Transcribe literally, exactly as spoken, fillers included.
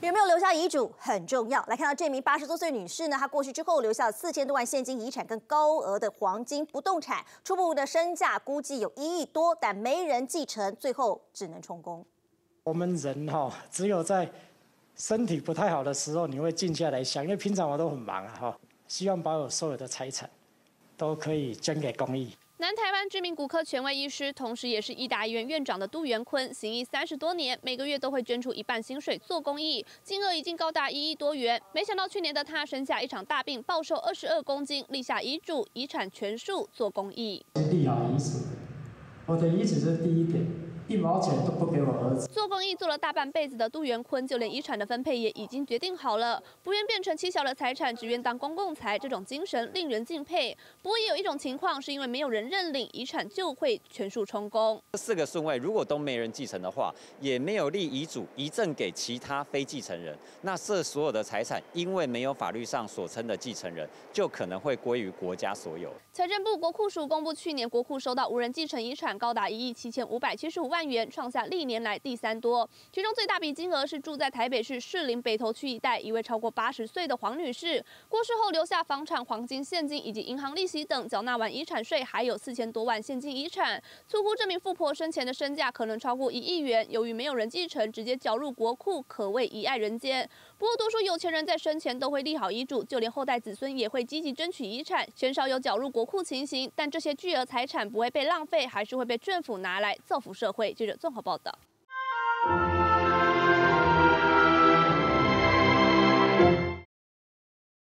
有没有留下遗嘱很重要。来看到这名八十多岁女士呢，她过世之后留下了四千多万现金遗产跟高额的黄金不动产，初步的身价估计有一亿多，但没人继承，最后只能充公。 我们人哈、哦，只有在身体不太好的时候，你会静下来想，因为平常我都很忙啊哈，希望把我所有的财产都可以捐给公益。 南台湾知名骨科权威医师，同时也是医大医院院长的杜元坤，行医三十多年，每个月都会捐出一半薪水做公益，金额已经高达一亿多元。没想到去年的他生下一场大病，暴瘦二十二公斤，立下遗嘱，遗产全数做公益。 立好遗嘱，我的遗嘱是第一点，一毛钱都不给我儿子。 做公益做了大半辈子的杜元坤，就连遗产的分配也已经决定好了，不愿变成妻小的财产，只愿当公共财，这种精神令人敬佩。不过也有一种情况，是因为没有人认领，遗产就会全数充公。 这四个顺位如果都没人继承的话，也没有立遗嘱遗赠给其他非继承人，那这所有的财产因为没有法律上所称的继承人，就可能会归于国家所有。 财政部国库署公布，去年国库收到无人继承遗产高达一亿七千五百七十五万元，创下历年来第三多。其中最大笔金额是住在台北市士林北投区一带一位超过八十岁的黄女士，过世后留下房产、黄金、现金以及银行利息等，缴纳完遗产税，还有四千多万现金遗产。粗估这名富婆生前的身价可能超过一亿元，由于没有人继承，直接缴入国库，可谓遗爱人间。不过多数有钱人在生前都会立好遗嘱，就连后代子孙也会积极争取遗产，鲜少有缴入国库情形。但这些巨额财产不会被浪费，还是会被政府拿来造福社会。记者综合报道。